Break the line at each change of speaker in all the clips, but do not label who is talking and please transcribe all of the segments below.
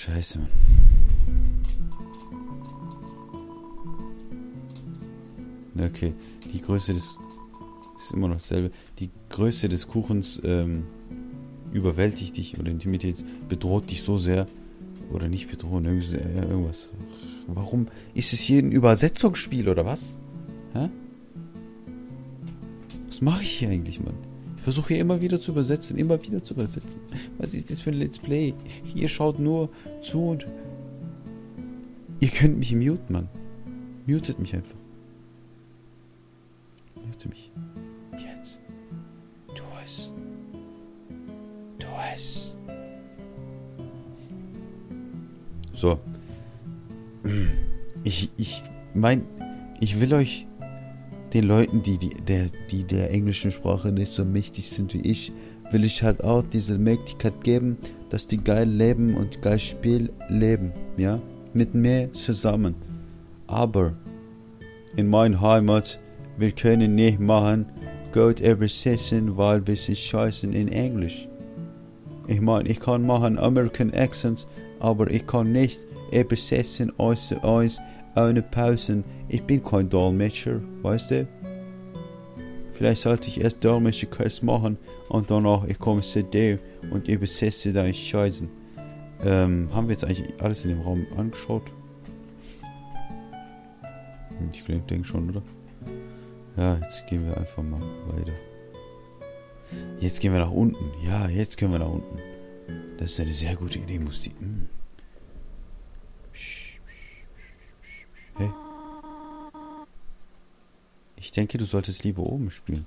Scheiße, Mann. Okay, die Größe des... ist immer noch dasselbe. Die Größe des Kuchens überwältigt dich oder intimidiert, bedroht dich so sehr. Oder nicht bedrohen, irgendwas. Warum? Ist es hier ein Übersetzungsspiel oder was? Hä? Was mache ich hier eigentlich, Mann? Ich versuche hier immer wieder zu übersetzen. Was ist das für ein Let's Play? Ihr schaut nur zu und... Ihr könnt mich muten, Mann. Mutet mich einfach. Mute mich. Jetzt. Tu es. Tu es. So. Ich will euch, den Leuten, die der englischen Sprache nicht so mächtig sind wie ich, will ich halt auch diese Möglichkeit geben, dass die geil leben und geil Spiel leben, ja, mit mir zusammen. Aber in meiner Heimat, wir können nicht machen Code Everything, weil wir sind scheißen in Englisch. Ich meine, ich kann machen American Accent, aber ich kann nicht übersetzen eins ohne Pausen. Ich bin kein Dolmetscher, weißt du? Vielleicht sollte ich erst Dolmetscherkurs machen und danach ich komme zu dir und übersetze deine Scheißen. Haben wir jetzt eigentlich alles in dem Raum angeschaut? Ich denke schon, oder? Ja, jetzt gehen wir einfach mal weiter. Jetzt gehen wir nach unten. Ja, jetzt können wir nach unten. Das ist eine sehr gute Idee, Hey. Ich denke, du solltest lieber oben spielen.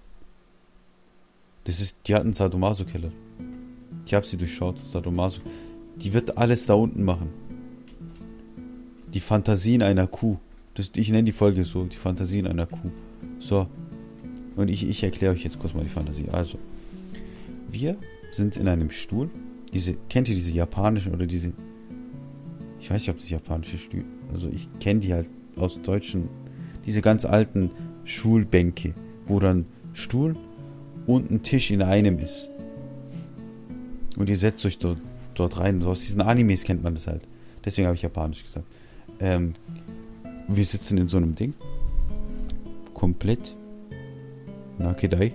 Die hatten Sadomaso-Keller. Ich habe sie durchschaut. Sadomaso. Die wird alles da unten machen. Die Fantasien einer Kuh. Ich nenne die Folge so. Die Fantasien einer Kuh. So. Und ich erkläre euch jetzt kurz mal die Fantasie. Also. Wir sind in einem Stuhl. Kennt ihr diese japanischen oder diese... Ich weiß nicht, ob das japanische Stühle... Also ich kenne die halt aus deutschen... Diese ganz alten Schulbänke, wo dann Stuhl und ein Tisch in einem ist. Und ihr setzt euch dort rein. So aus diesen Animes kennt man das halt. Deswegen habe ich japanisch gesagt. Wir sitzen in so einem Ding. Komplett. Nakedai.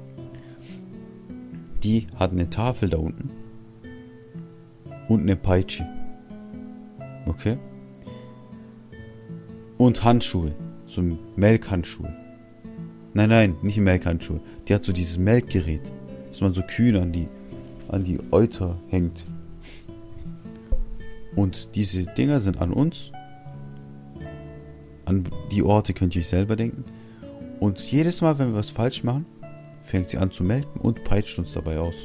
Die hat eine Tafel da unten. Und eine Peitsche. Okay? Und Handschuhe. So Melkhandschuhe. Nein, nicht Melkhandschuhe. Die hat so dieses Melkgerät, dass man so Kühe an die Euter hängt. Und diese Dinger sind an uns. An die Orte könnt ihr euch selber denken. Und jedes Mal, wenn wir was falsch machen, fängt sie an zu melken und peitscht uns dabei aus.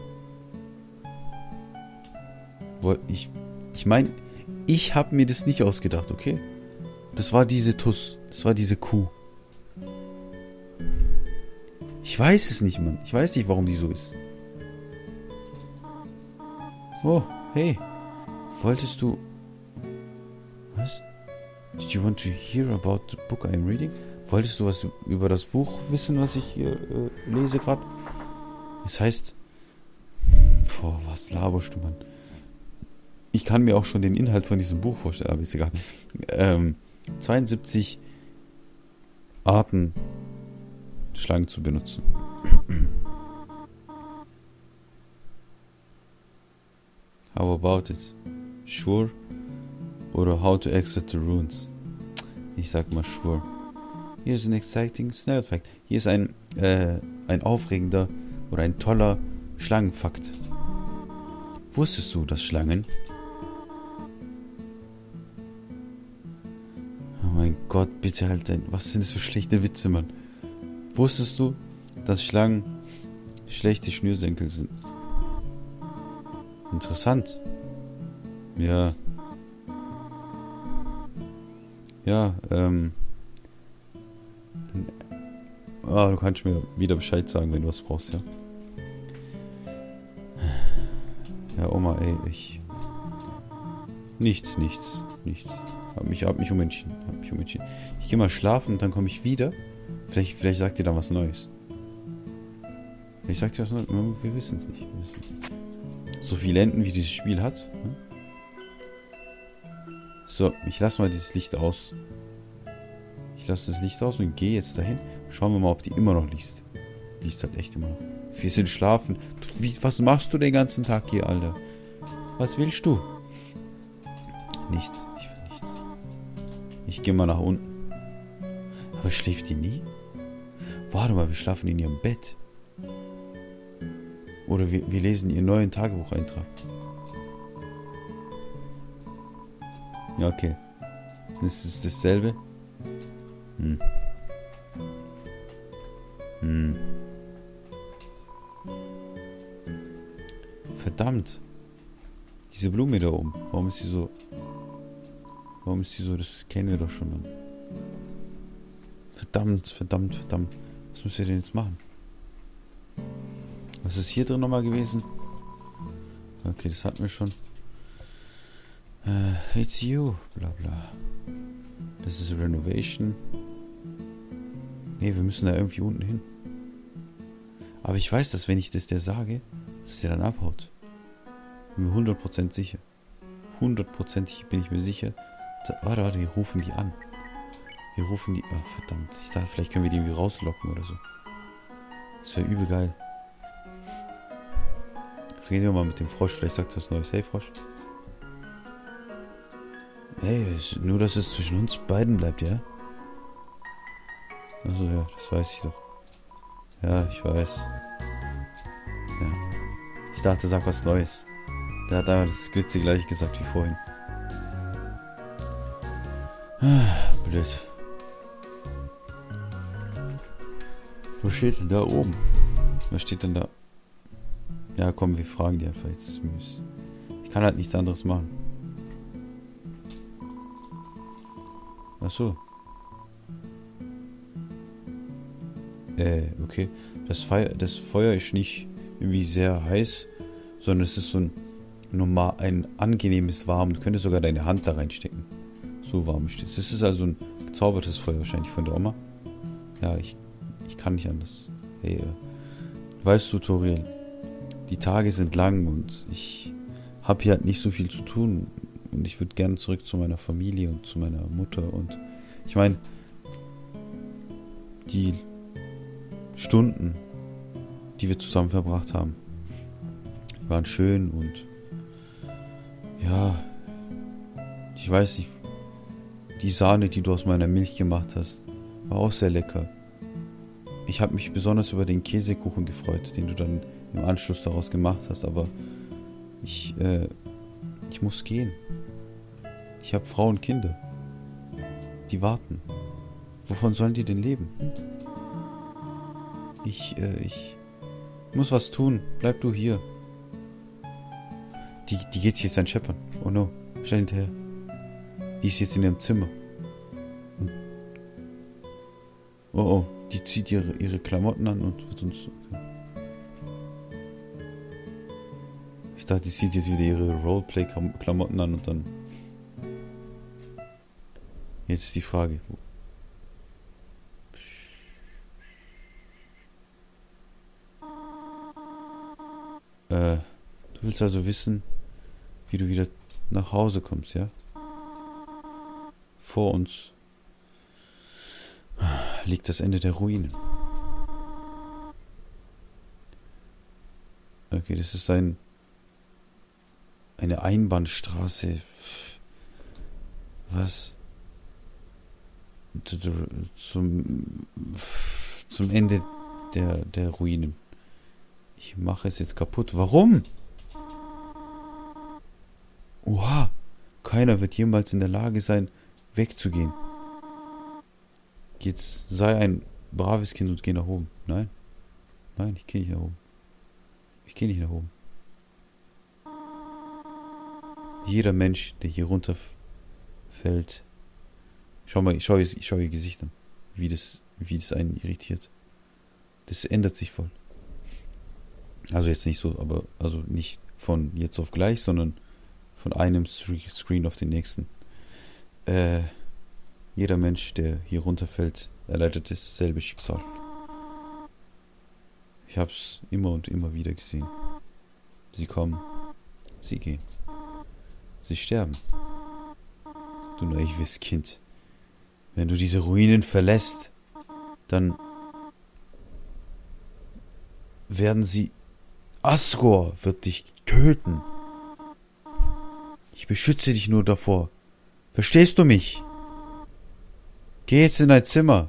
Ich meine, ich habe mir das nicht ausgedacht, okay? Das war diese Tuss. Das war diese Kuh. Ich weiß es nicht, Mann. Ich weiß nicht, warum die so ist. Oh, hey. Wolltest du... Was? Did you want to hear about the book I'm reading? Wolltest du was über das Buch wissen, was ich hier lese gerade? Es heißt... Boah, was laberst du, Mann? Ich kann mir auch schon den Inhalt von diesem Buch vorstellen, aber ist egal. 72 Arten, Schlangen zu benutzen. How about it? Sure? Oder how to exit the ruins? Ich sag mal sure. Here's an exciting Snail Fact. Hier ist ein aufregender oder ein toller Schlangenfakt. Wusstest du, dass Schlangen... Oh mein Gott, bitte halt was sind das für schlechte Witze, Mann? Wusstest du, dass Schlangen schlechte Schnürsenkel sind? Interessant. Ja. Ja, du kannst mir wieder Bescheid sagen, wenn du was brauchst, ja? Ja, Oma, ey, Nichts. Hab mich umentschieden. Ich gehe mal schlafen und dann komme ich wieder. Vielleicht sagt ihr dann was Neues. Vielleicht sagt ihr was Neues. Wir wissen es nicht. So viele Enden, wie dieses Spiel hat. Ne? So, ich lasse mal dieses Licht aus. Ich lasse das Licht aus und gehe jetzt dahin. Schauen wir mal, ob die immer noch liest. Liest halt echt immer noch. Wir sind schlafen. Was machst du den ganzen Tag hier, Alter? Was willst du? Nichts. Ich will nichts. Ich gehe mal nach unten. Aber schläft die nie? Warte mal, wir schlafen in ihrem Bett. Oder wir lesen ihren neuen Tagebucheintrag. Ja, okay. Das ist dasselbe. Verdammt. Diese Blume da oben. Warum ist sie so? Das kennen wir doch schon, Mann. Verdammt. Was müssen wir denn jetzt machen? Was ist hier drin nochmal gewesen? Okay, das hatten wir schon. It's you, bla bla. Das ist Renovation. Nee, wir müssen da irgendwie unten hin. Aber ich weiß, dass wenn ich das der sage, dass der dann abhaut. Bin mir 100% sicher. 100% bin ich mir sicher. Warte, wir rufen die an. Oh, verdammt. Ich dachte, vielleicht können wir die irgendwie rauslocken oder so. Das wäre übel geil. Reden wir mal mit dem Frosch. Vielleicht sagt er was Neues. Hey, Frosch. Hey, nur, dass es zwischen uns beiden bleibt, ja? Also ja, das weiß ich doch. Ja, ich weiß. Ja. Ich dachte, sag was Neues. Der hat einfach das glitzegleiche gesagt wie vorhin. Blöd. Was steht denn da oben? Was steht denn da? Ja, komm, wir fragen die einfach jetzt. Ich kann halt nichts anderes machen. Ach so. Okay. Das Feuer ist nicht irgendwie sehr heiß, sondern es ist so ein angenehmes Warm. Du könntest sogar deine Hand da reinstecken. So warm ist es. Das ist also ein gezaubertes Feuer wahrscheinlich von der Oma. Ja, ich kann nicht anders. Hey, weißt du, Toriel, die Tage sind lang und ich habe hier halt nicht so viel zu tun. Und ich würde gerne zurück zu meiner Familie und zu meiner Mutter. Und ich meine, die Stunden, die wir zusammen verbracht haben, waren schön und ja, ich weiß nicht, die Sahne, die du aus meiner Milch gemacht hast, war auch sehr lecker. Ich habe mich besonders über den Käsekuchen gefreut, den du dann im Anschluss daraus gemacht hast, aber ich muss gehen. Ich habe Frau und Kinder. Die warten. Wovon sollen die denn leben? Ich muss was tun. Bleib du hier. Die geht sich jetzt an Scheppern. Oh no. Schnell hinterher. Die ist jetzt in ihrem Zimmer. Und oh. Die zieht ihre Klamotten an und wird uns... Okay. Ich dachte, die zieht jetzt wieder ihre Roleplay-Klamotten an und dann... Jetzt ist die Frage. Du willst also wissen, wie du wieder nach Hause kommst, ja? Vor uns liegt das Ende der Ruinen. Okay, das ist eine Einbahnstraße. Was? Zum Ende der Ruinen. Ich mache es jetzt kaputt. Warum? Oha! Keiner wird jemals in der Lage sein, wegzugehen. Jetzt sei ein braves Kind und geh nach oben. Nein, ich gehe nicht nach oben. Jeder Mensch, der hier runterfällt. Schau ihr Gesicht an. Wie das einen irritiert. Das ändert sich voll. Also jetzt nicht so, aber also nicht von jetzt auf gleich, sondern von einem Screen auf den nächsten. Jeder Mensch, der hier runterfällt, erleidet dasselbe Schicksal. Ich hab's immer und immer wieder gesehen. Sie kommen, sie gehen. Sie sterben. Du naives Kind. Wenn du diese Ruinen verlässt, dann werden sie... Asgore wird dich töten. Ich beschütze dich nur davor. Verstehst du mich? Geh jetzt in dein Zimmer.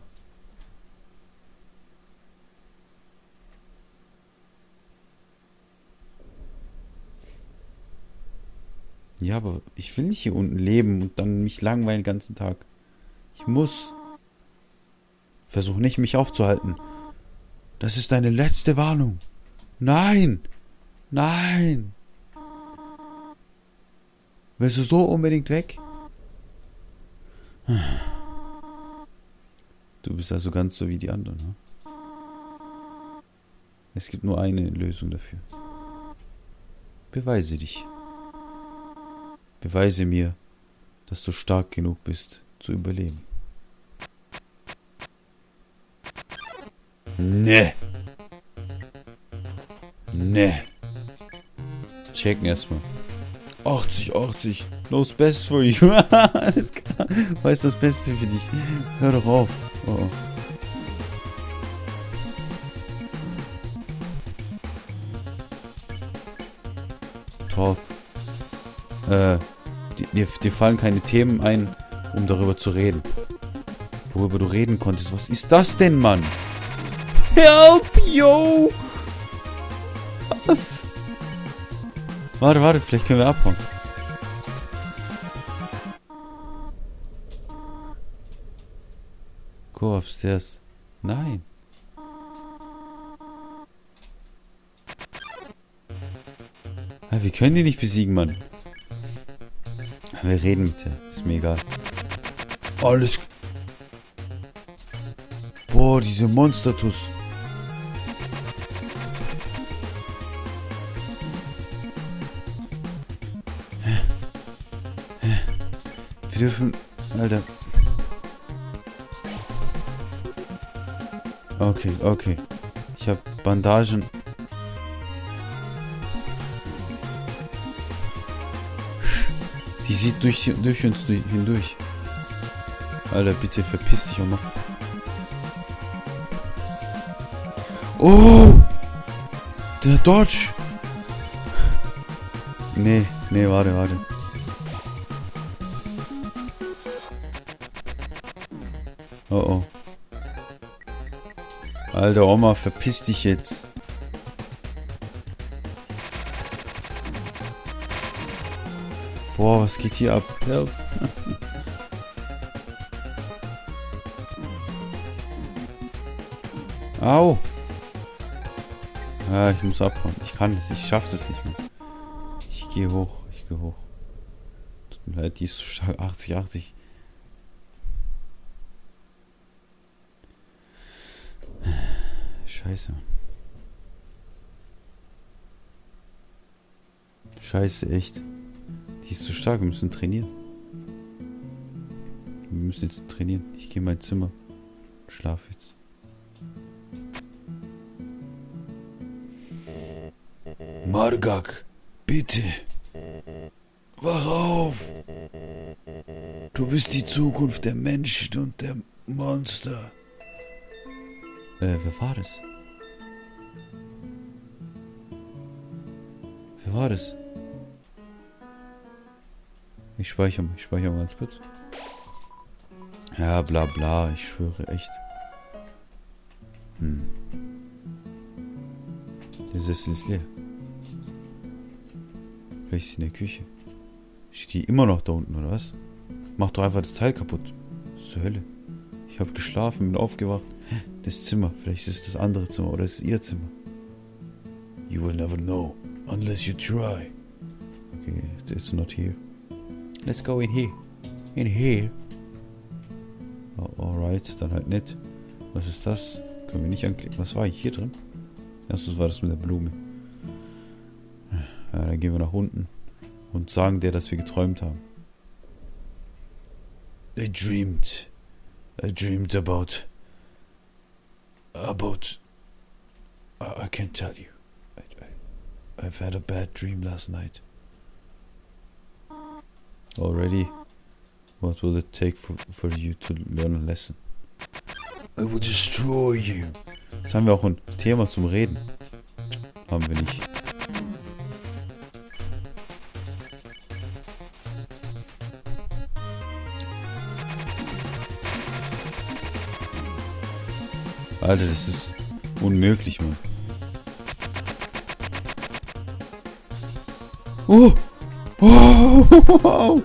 Ja, aber ich will nicht hier unten leben und dann mich langweilen den ganzen Tag. Ich muss. Versuch nicht, mich aufzuhalten. Das ist deine letzte Warnung. Nein! Nein! Willst du so unbedingt weg? Du bist also ganz so wie die anderen, ne? Es gibt nur eine Lösung dafür. Beweise dich. Beweise mir, dass du stark genug bist, zu überleben. Ne. Ne. Checken erstmal. 80. Knows best for you. Alles klar. Was ist das Beste für dich? Hör doch auf. Oh. Talk. Dir fallen keine Themen ein, um darüber zu reden. Worüber du reden konntest. Was ist das denn, Mann? Help, yo! Was? Warte, vielleicht können wir abhauen. Go upstairs. Nein. Wir können die nicht besiegen, Mann. Wir reden mit der. Ist mir egal. Alles. Boah, diese Monstertus. Wir dürfen... Alter. Okay. Ich hab Bandagen. Die sieht durch uns hindurch. Alter, bitte verpiss dich auch mal. Oh! Der Dodge! Nee, warte. Oh. Alter Oma, verpiss dich jetzt. Boah, was geht hier ab? Help. Au. Ah, ich muss abhauen. Ich kann das, ich schaff das nicht mehr. Ich gehe hoch. Tut mir leid, die ist so stark. 80. Scheiße. Scheiße, echt. Die ist zu stark, wir müssen trainieren. Wir müssen jetzt trainieren. Ich gehe in mein Zimmer. Schlaf jetzt. Margak, bitte. Wach auf. Du bist die Zukunft der Menschen und der Monster. Wer war das? Wer war das? Ich speichere mal ganz kurz. Ja, bla bla, ich schwöre, echt. Der Sessel ist leer. Vielleicht ist sie in der Küche. Steht die immer noch da unten, oder was? Mach doch einfach das Teil kaputt. Was zur Hölle? Ich habe geschlafen, bin aufgewacht. Das Zimmer, vielleicht ist es das andere Zimmer oder es ist ihr Zimmer. You will never know, unless you try. Okay, it's not here. Let's go in here. In here. Oh, alright, dann halt nicht. Was ist das? Können wir nicht anklicken. Was war hier drin? Erstens war das mit der Blume. Ja, dann gehen wir nach unten und sagen der, dass wir geträumt haben. I dreamed about I can't tell you. I've had a bad dream last night. Already? What will it take for you to learn a lesson?
I will destroy you.
Jetzt haben wir auch ein Thema zum Reden. Haben wir nicht. Alter, das ist unmöglich, Mann. Oh! Oh!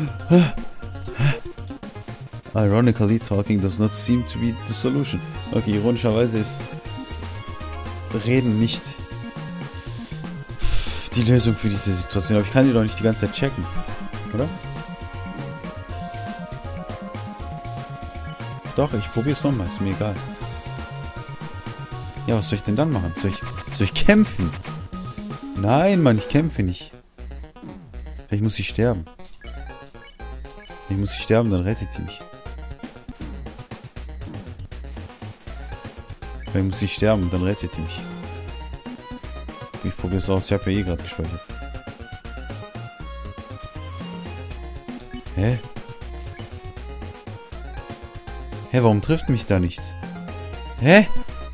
Ironically, talking does not seem to be the solution. Okay, ironischerweise ist Reden nicht die Lösung für diese Situation. Aber ich kann die doch nicht die ganze Zeit checken, oder? Doch, ich probier's nochmal, ist mir egal. Ja, was soll ich denn dann machen? Soll ich kämpfen? Nein, Mann, ich kämpfe nicht. Vielleicht muss ich sterben. Ich muss sterben, dann rettet die mich. Vielleicht muss ich sterben, dann rettet die mich. Ich probier's aus, ich habe ja eh gerade gespeichert. Hä? Hä, warum trifft mich da nichts? Hä?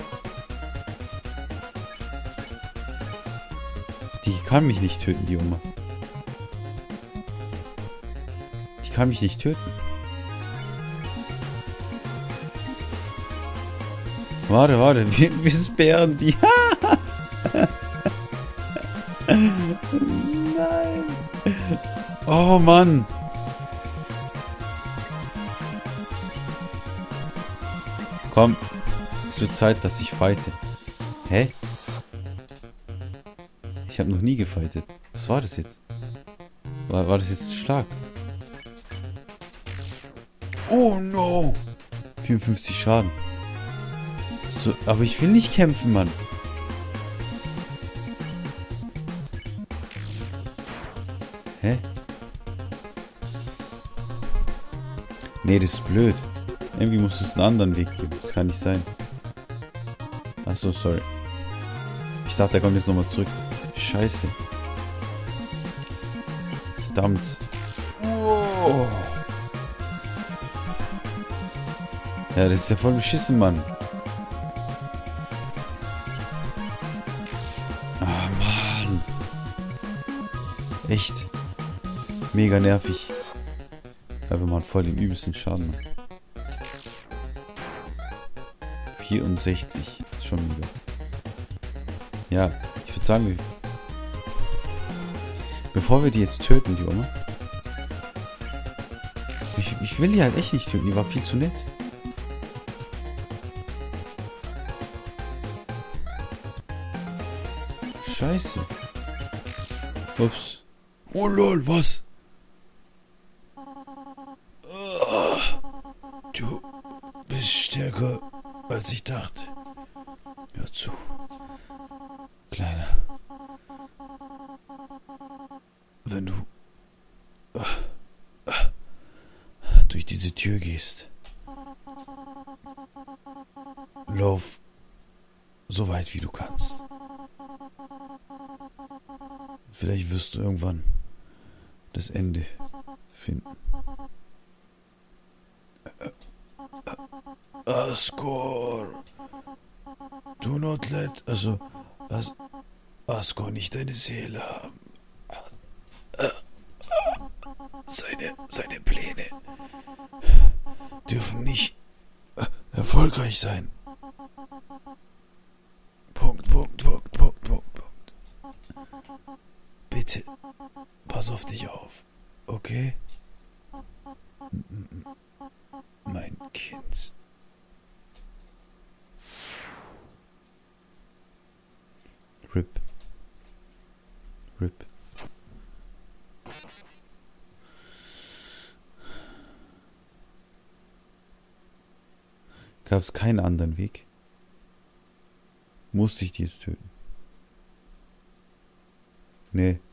Die kann mich nicht töten, die Oma. Die kann mich nicht töten. Warte, wir sperren die. Nein. Oh Mann. Komm, es wird Zeit, dass ich fighte. Hä? Ich habe noch nie gefightet. Was war das jetzt? War das jetzt ein Schlag?
Oh no!
54 Schaden. So, aber ich will nicht kämpfen, Mann. Hä? Nee, das ist blöd. Irgendwie muss es einen anderen Weg geben. Das kann nicht sein. Achso, sorry. Ich dachte, er kommt jetzt nochmal zurück. Scheiße. Verdammt.
Oh.
Ja, das ist ja voll beschissen, Mann. Ah, Mann. Echt. Mega nervig. Ja, wenn man voll den übelsten Schaden macht. 64. Ist schon wieder. Ja, ich würde sagen, bevor wir die jetzt töten, die Oma. Ich will die halt echt nicht töten, die war viel zu nett. Scheiße. Ups.
Oh lol, was? Du bist stärker, als ich dachte. Hör zu. Kleiner. Wenn du durch diese Tür gehst, lauf so weit wie du kannst. Vielleicht wirst du irgendwann das Ende finden. Asgore. Do not let, Asgore nicht deine Seele haben. Seine Pläne dürfen nicht erfolgreich sein. Punkt. Bitte, pass auf dich auf, okay? Mein Kind.
RIP. Gab es keinen anderen Weg? Musste ich die jetzt töten? Nee.